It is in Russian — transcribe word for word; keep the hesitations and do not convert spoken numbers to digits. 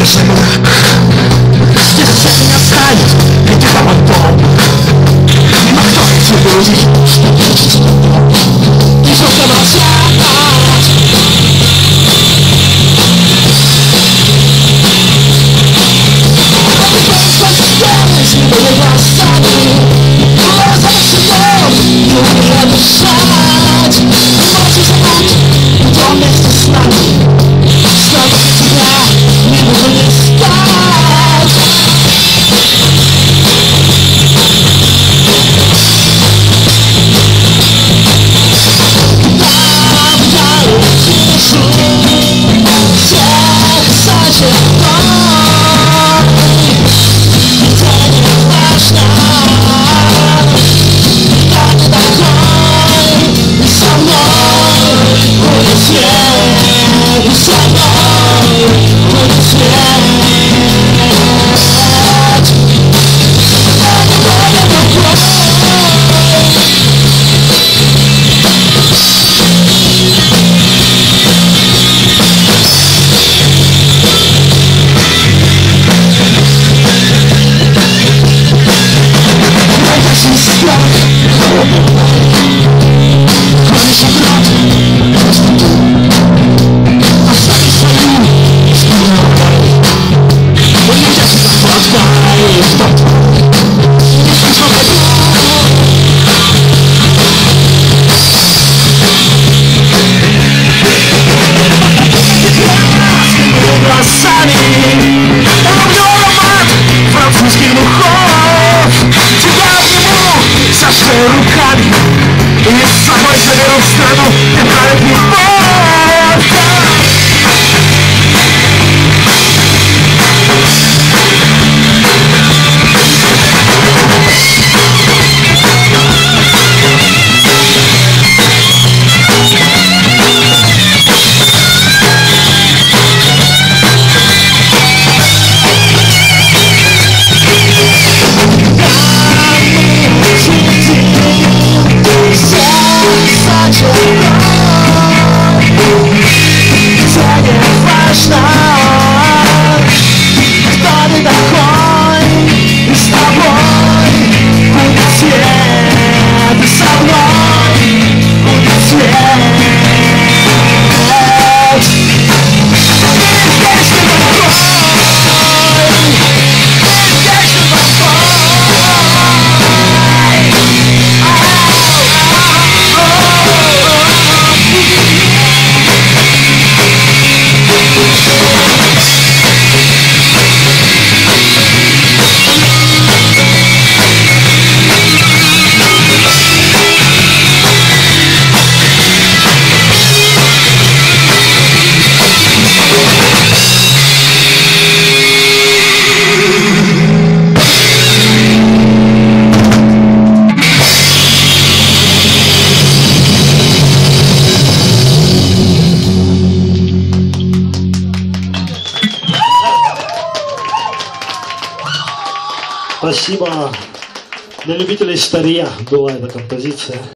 Здесь все меня станет, иди по мотом. Но кто эти люди? И что-то молчат. Постелись не были глазами, глаза всегда не умеют дышать. Ночи зовут, кто вместе с нами, снова без тебя не буду не спать. Руками и с собой заберу в страну, где правит любовь. Спасибо. Для любителей старья была эта композиция.